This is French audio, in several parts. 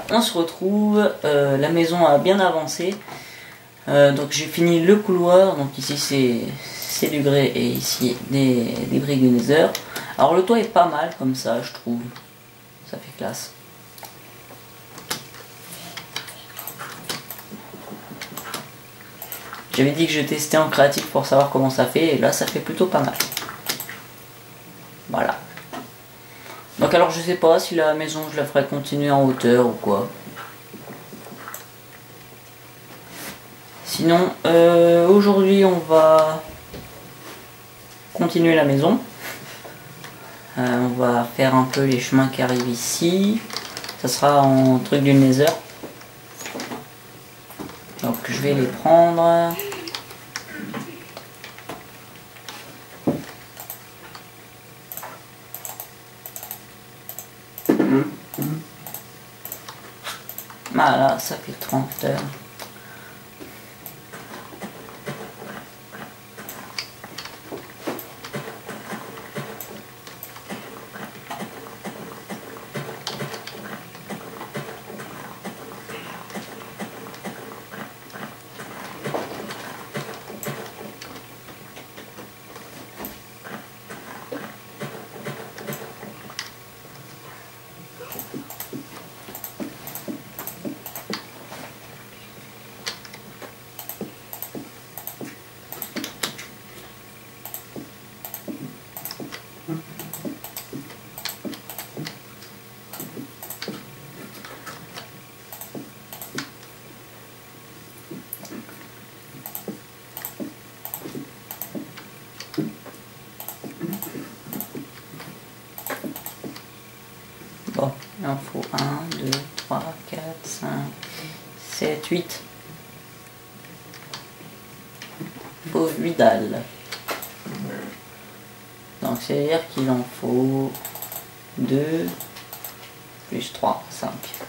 on se retrouve, la maison a bien avancé, donc j'ai fini le couloir, donc ici c'est du grès et ici des briques du nether. Alors le toit est pas mal comme ça, je trouve, ça fait classe. J'avais dit que je testais en créatif pour savoir comment ça fait, et là ça fait plutôt pas mal. Voilà. Donc alors je sais pas si la maison je la ferai continuer en hauteur ou quoi. Sinon aujourd'hui on va continuer la maison. On va faire un peu les chemins qui arrivent ici. Ça sera en truc du nether. Donc je vais les prendre. Voilà, ça fait 30 heures. Bon, il en faut 1, 2, 3, 4, 5, 7, 8. Il faut 8 dalles. Donc c'est-à-dire qu'il en faut 2 plus 3, 5.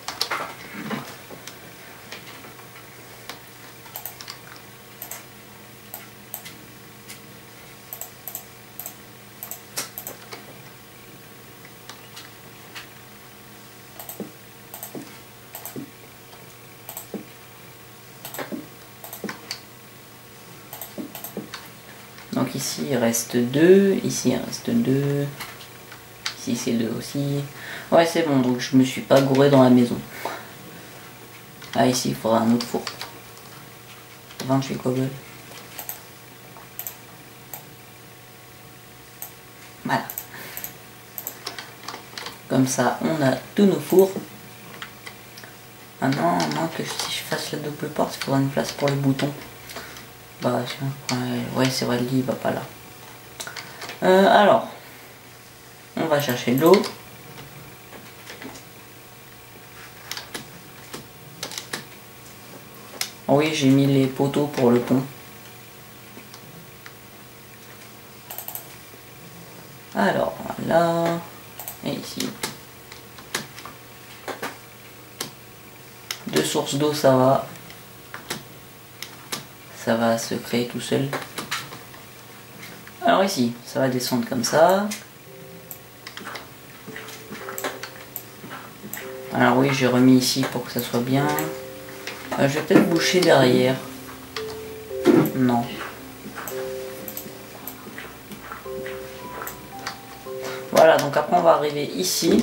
Donc ici il reste 2, ici il reste 2, ici c'est 2 aussi. Ouais c'est bon, donc je me suis pas gouré dans la maison. Ah ici il faudra un autre four. 28 cobbles. Voilà. Comme ça on a tous nos fours. Maintenant, que si je fasse la double porte, il faudra une place pour les boutons. Bah ouais c'est vrai, le lit il va pas là. Alors, on va chercher de l'eau. Oh oui, j'ai mis les poteaux pour le pont. Alors, là, et ici. 2 sources d'eau, ça va. Ça va se créer tout seul. Alors ici, ça va descendre comme ça. Alors oui, j'ai remis ici pour que ça soit bien. Je vais peut-être boucher derrière. Non. Voilà, donc après on va arriver ici.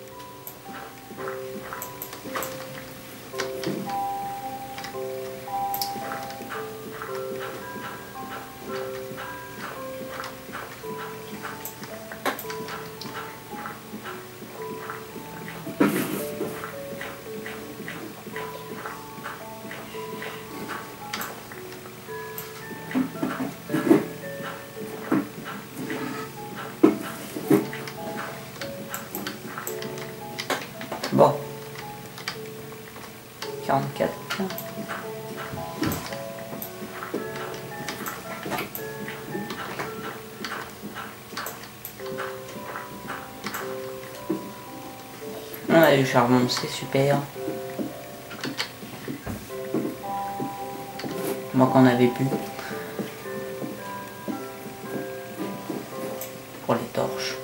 Bon. 44. On a du charbon, c'est super. Moi qu'on avait plus. Pour les torches.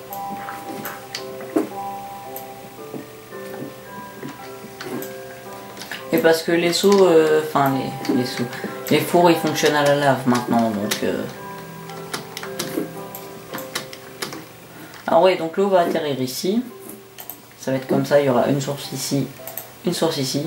parce que les seaux, enfin les seaux, les fours ils fonctionnent à la lave maintenant, donc. Ah ouais, donc l'eau va atterrir ici. Ça va être comme ça, il y aura une source ici, une source ici.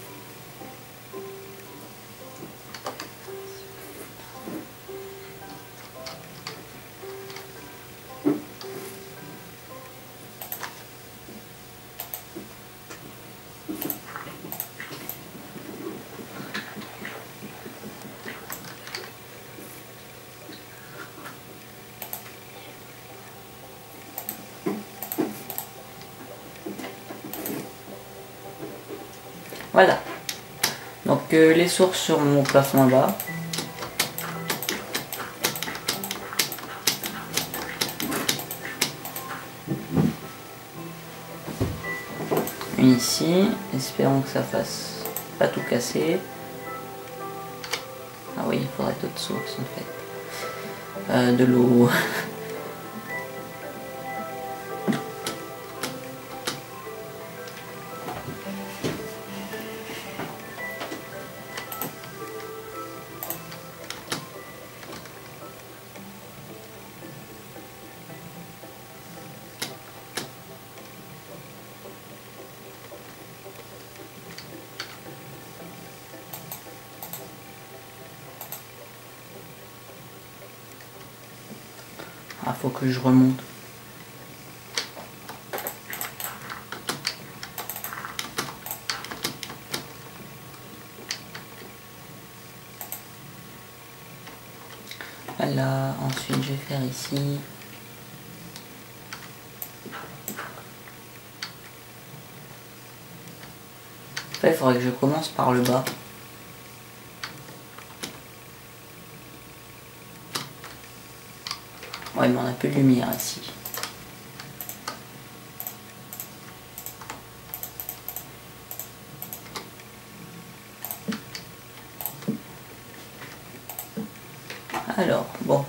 Voilà. Donc les sources sur mon plafond là-bas. Une ici. Espérons que ça fasse pas tout casser. Ah oui, il faudrait d'autres sources en fait. De l'eau. Ah, faut que je remonte. Voilà, ensuite je vais faire ici. En fait, il faudrait que je commence par le bas. Ouais, mais on a peu de lumière ici. Alors, bon.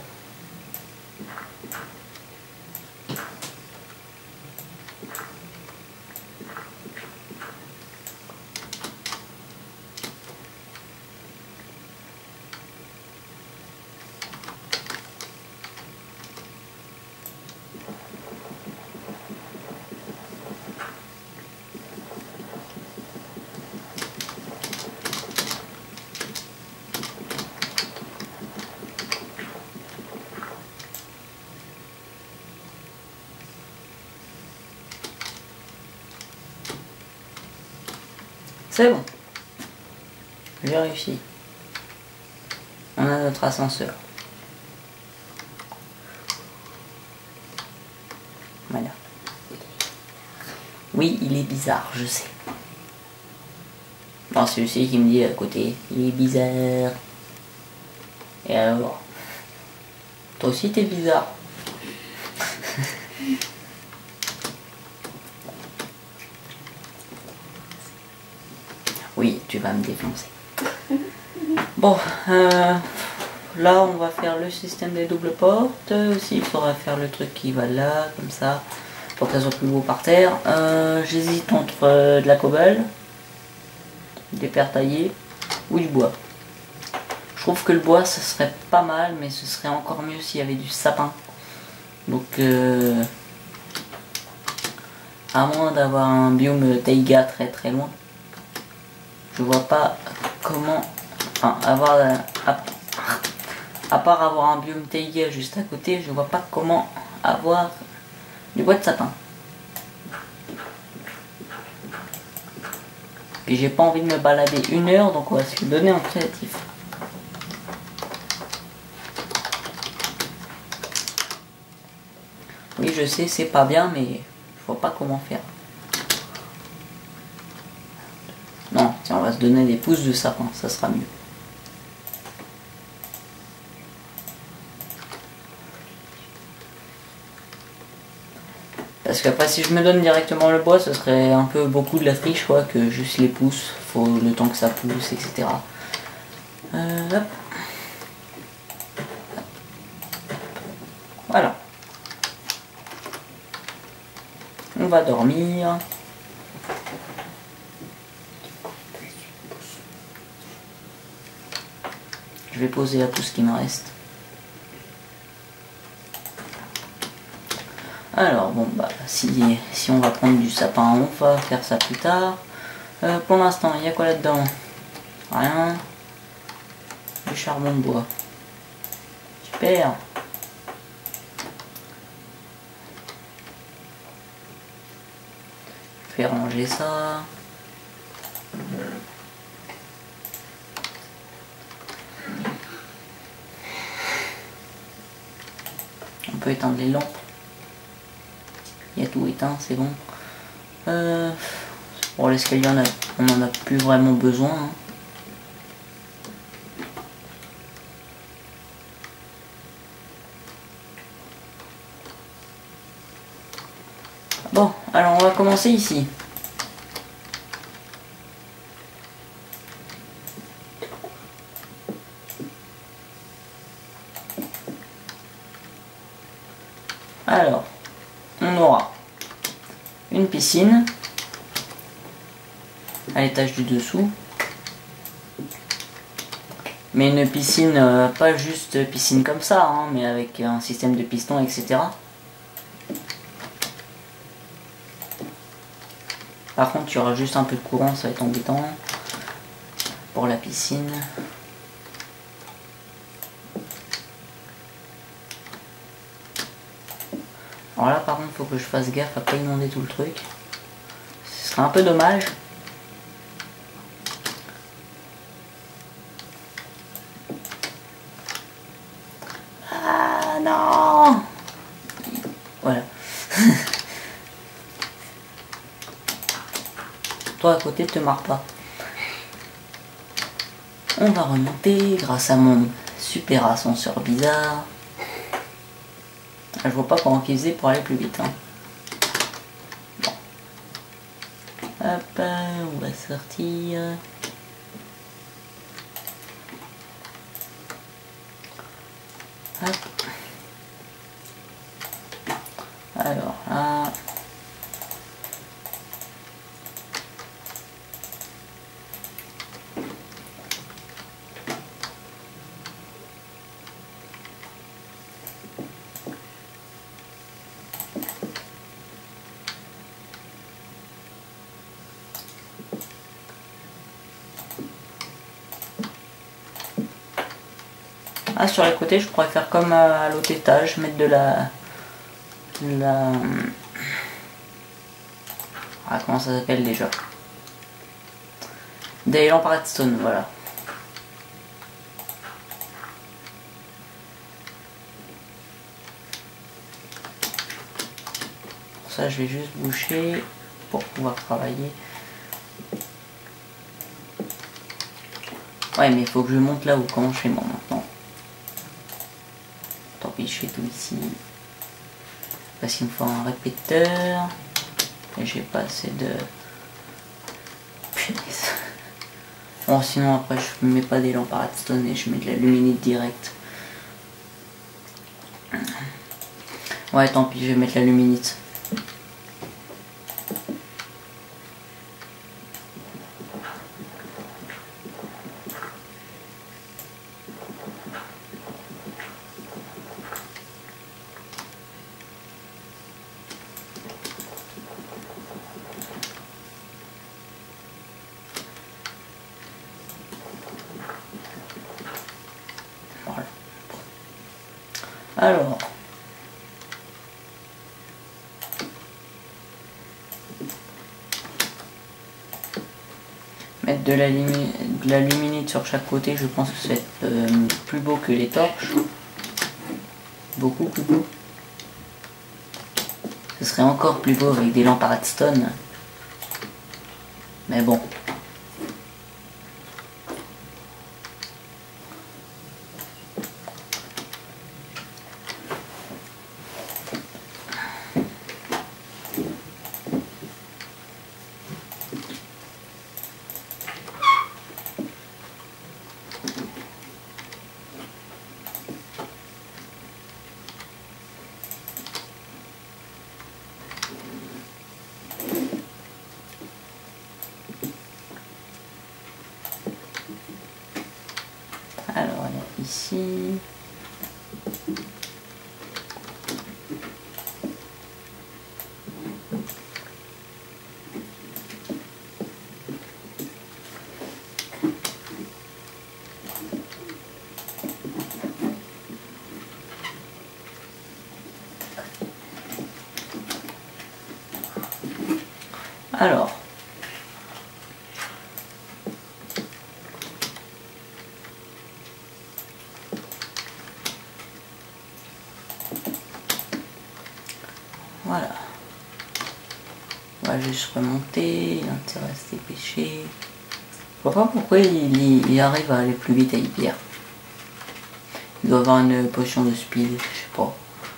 C'est bon. J'ai réussi. On a notre ascenseur. Voilà. Oui, il est bizarre, je sais. Non, c'est celui qui me dit à côté. Il est bizarre. Et alors? Toi aussi t'es bizarre. Oui, tu vas me défoncer. Bon, là on va faire le système des doubles portes. Aussi, il faudra faire le truc qui va là, comme ça, pour qu'elles soient plus beau par terre. J'hésite entre de la cobble, des pierres taillées ou du bois. Je trouve que le bois ce serait pas mal, mais ce serait encore mieux s'il y avait du sapin. Donc, à moins d'avoir un biome taïga très très loin, je vois pas comment, enfin, à part avoir un biome taïga juste à côté, je vois pas comment avoir du bois de sapin. Et j'ai pas envie de me balader 1 heure, donc on va se donner en créatif. Oui, je sais, c'est pas bien, mais je vois pas comment faire. Non, tiens, on va se donner des pousses de sapin, ça sera mieux. Parce qu'après, si je me donne directement le bois, ce serait un peu beaucoup de la triche, quoi, que juste les pousses, faut le temps que ça pousse, etc. Hop. Voilà. On va dormir. Je vais poser là tout ce qui me reste. Alors bon bah si on va prendre du sapin, on va faire ça plus tard. Pour l'instant, il y a quoi là-dedans? Rien. Du charbon de bois. Super. Je vais ranger ça. On peut éteindre les lampes. Il y a tout éteint, c'est bon. Pour l'escalier, on n'en a plus vraiment besoin. Hein. Bon, alors on va commencer ici. Alors, on aura une piscine à l'étage du dessous. Mais une piscine, pas juste piscine comme ça, hein, mais avec un système de piston, etc. Par contre, il y aura juste un peu de courant, ça va être embêtant pour la piscine. Alors là, par contre, il faut que je fasse gaffe à pas inonder tout le truc. Ce serait un peu dommage. Ah non! Voilà. Toi à côté, te marre pas. On va remonter grâce à mon super ascenseur bizarre. Je vois pas comment ils faisaient pour aller plus vite. Hein. Bon. Hop, on va sortir. Hop. Alors là. Ah, sur les côtés, je pourrais faire comme à l'autre étage, mettre de la... Ah, comment ça s'appelle déjà? Des lampes à redstone, voilà. Pour ça, je vais juste boucher pour pouvoir travailler. Ouais, mais il faut que je monte là-haut. Comment je fais moi maintenant? Tant pis, je fais tout ici. Parce qu'il me faut un répéteur. Et j'ai pas assez de... Punaise. Bon, sinon après je mets pas des lampes à redstone et je mets de la luminite direct. Ouais, tant pis, je vais mettre la luminite. Voilà. Alors... mettre de la luminite sur chaque côté, je pense que ça va être plus beau que les torches. Beaucoup plus beau. Ce serait encore plus beau avec des lampes à redstone. Mais bon. ici. Alors, voilà. On va juste remonter, l'intérêt à se dépêcher. Je vois pas pourquoi il arrive à aller plus vite avec Pierre. Il doit avoir une potion de speed, je sais pas.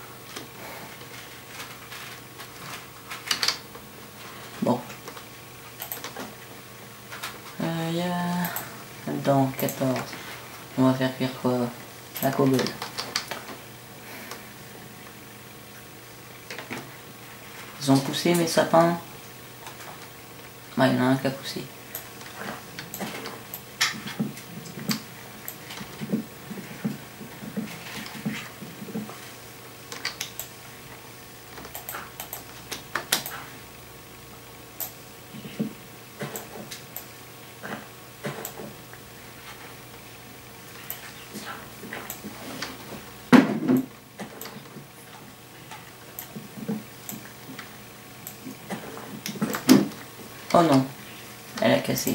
Bon. Il y a là-dedans 14. On va faire cuire quoi? La cobble. Ils ont poussé mes sapins. Ouais, il y en a un qui a poussé. Oh non, elle a cassé.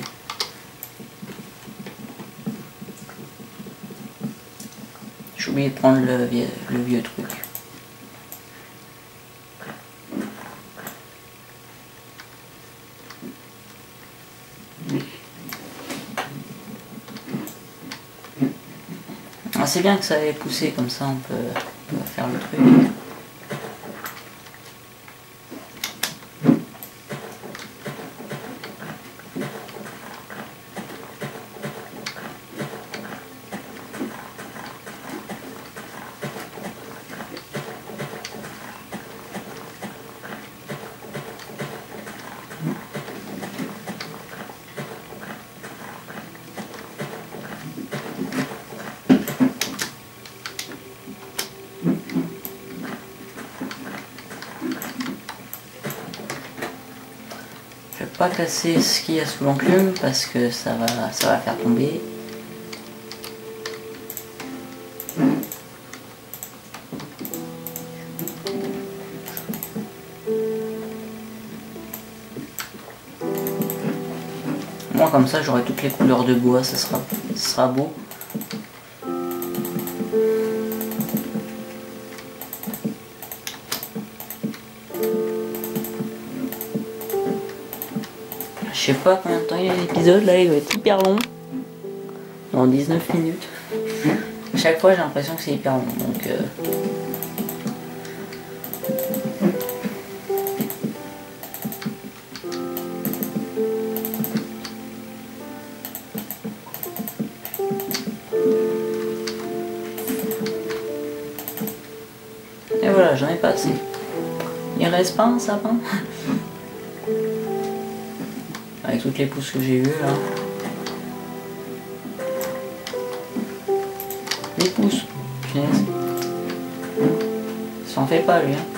J'ai oublié de prendre le vieux truc. Ah, c'est bien que ça ait poussé, comme ça on peut faire le truc. Je vais pas casser ce qu'il y a sous l'enclume parce que ça va faire tomber. Moi comme ça j'aurai toutes les couleurs de bois, ce sera beau. Je sais pas combien de temps il y a l'épisode là, il va être hyper long. Dans 19 minutes. À chaque fois j'ai l'impression que c'est hyper long, donc et voilà, j'en ai pas assez. Il reste pas un sapin? Avec toutes les pousses que j'ai eues là. Les pousses, punaise. Ça en fait pas lui, hein.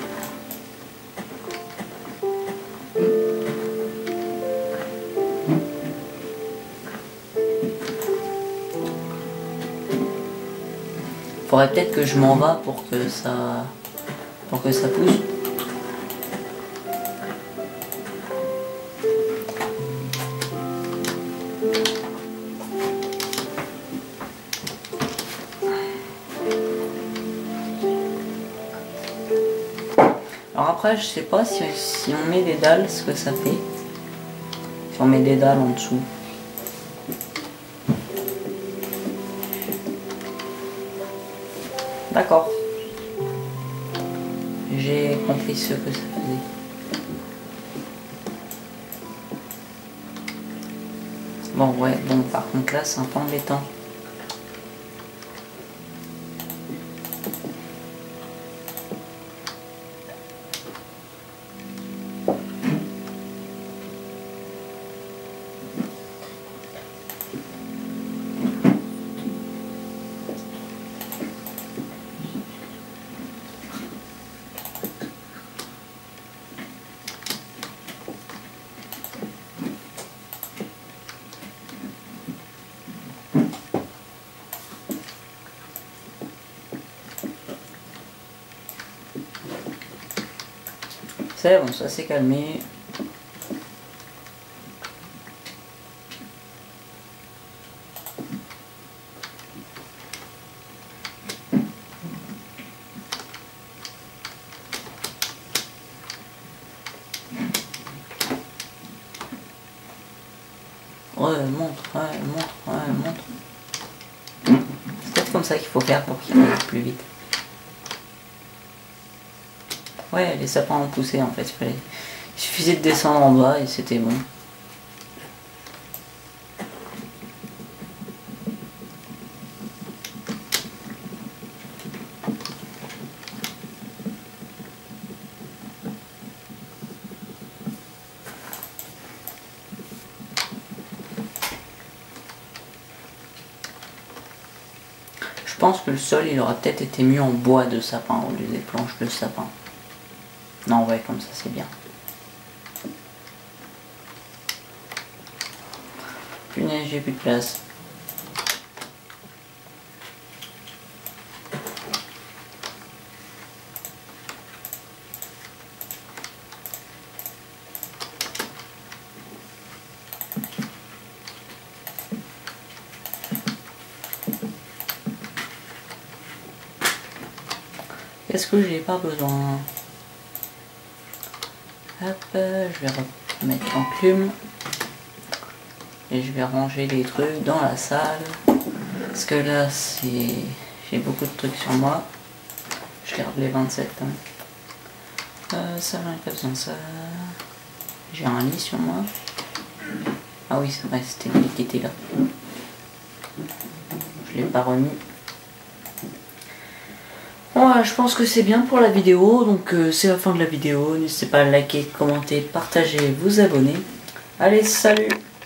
Faudrait peut-être que je m'en va pour que ça pousse. Alors après, je sais pas si on met des dalles, ce que ça fait. Si on met des dalles en dessous. D'accord. J'ai compris ce que ça faisait. Bon, ouais, bon, par contre là, c'est un peu embêtant. C'est bon, ça s'est calmé. Ouais, montre. C'est peut-être comme ça qu'il faut faire pour qu'il aille plus vite. Ouais, les sapins ont poussé en fait. Il suffisait de descendre en bas et c'était bon. Je pense que le sol il aura peut-être été mieux en bois de sapin au lieu des planches de sapin. Non ouais, comme ça c'est bien. Punaise, j'ai plus de place. Qu'est-ce que j'ai pas besoin? Hop, je vais remettre l'enclume. Et je vais ranger les trucs dans la salle. Parce que là, j'ai beaucoup de trucs sur moi. Je garde les 27. Hein. Ça, j'en ai pas besoin de ça. J'ai un lit sur moi. Ah oui, c'est vrai, c'était lui qui était là. Je l'ai pas remis. Voilà, je pense que c'est bien pour la vidéo. Donc c'est la fin de la vidéo. N'hésitez pas à liker, commenter, partager, vous abonner. Allez, salut!